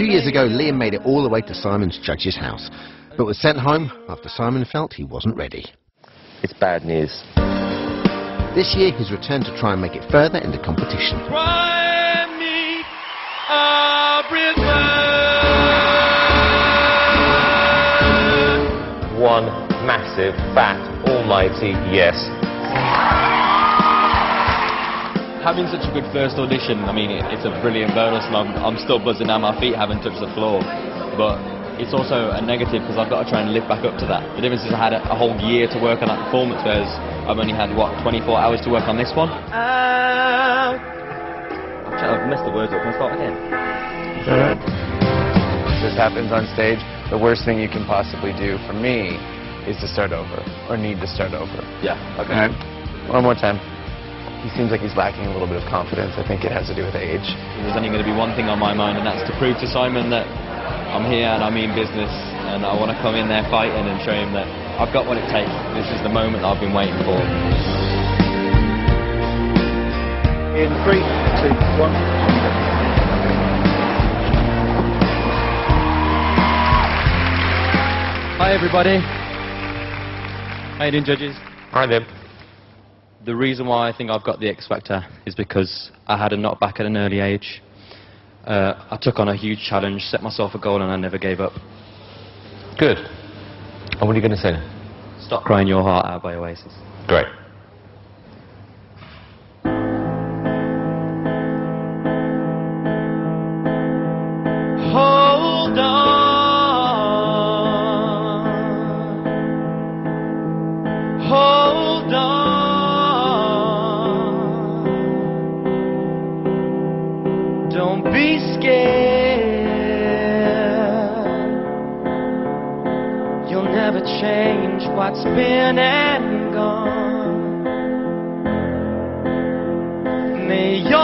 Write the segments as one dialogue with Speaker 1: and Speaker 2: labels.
Speaker 1: 2 years ago, Liam made it all the way to Simon's judge's house, but was sent home after Simon felt he wasn't ready.
Speaker 2: It's bad news.
Speaker 1: This year, he's returned to try and make it further in the competition.
Speaker 3: Cry me a river.
Speaker 2: One massive, fat, almighty yes.
Speaker 4: Having such a good first audition, I mean, it's a brilliant bonus, and I'm still buzzing down my feet, haven't touched the floor. But it's also a negative because I've got to try and live back up to that. The difference is I had a whole year to work on that performance, whereas I've only had, what, 24 hours to work on this one? I've messed the words up. Can I start again?
Speaker 5: This happens on stage. The worst thing you can possibly do for me is to start over, or need to start over.
Speaker 4: Yeah.
Speaker 5: Okay. All right. One more time. He seems like he's lacking a little bit of confidence. I think it has to do with age.
Speaker 4: There's only going to be one thing on my mind, and that's to prove to Simon that I'm here and I mean business, and I want to come in there fighting and show him that I've got what it takes. This is the moment I've been waiting for.
Speaker 6: In 3, 2, 1.
Speaker 4: Hi everybody. How you doing, judges?
Speaker 2: Hi there.
Speaker 4: The reason why I think I've got the X Factor is because I had a knockback at an early age. I took on a huge challenge, set myself a goal, and I never gave up.
Speaker 2: Good. And what are you going to sing?
Speaker 4: Stop Crying Your Heart Out by Oasis.
Speaker 2: Great.
Speaker 3: Hold on. Hold on. Don't be scared. You'll never change what's been and gone. May your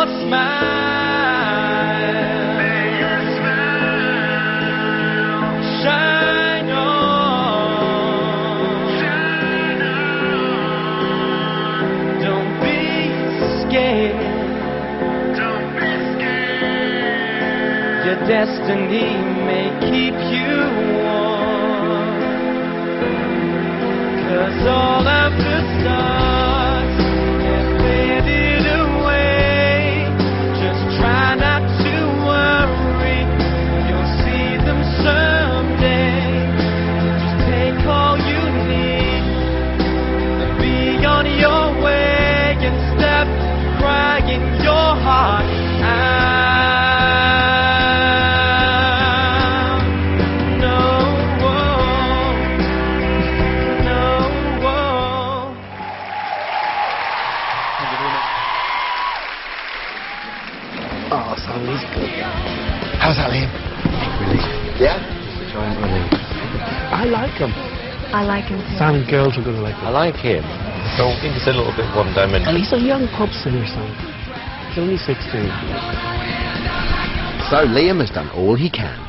Speaker 3: smile shine on. Don't be scared. Your destiny may keep you warm, 'cause all of the stars have faded away. Just try not to worry, you'll see them someday. Just take all you need and be on your way, and stop crying your heart out.
Speaker 1: Oh, Simon's good. How's that, Liam? Relief. Yeah? Just a giant relief.
Speaker 6: I like him.
Speaker 7: I like him too.
Speaker 6: Simon, girls are going to like him.
Speaker 2: I like him. So I think he's a little bit one-dimensional.
Speaker 6: And he's a young pub singer, Simon. He's only 16.
Speaker 1: So Liam has done all he can.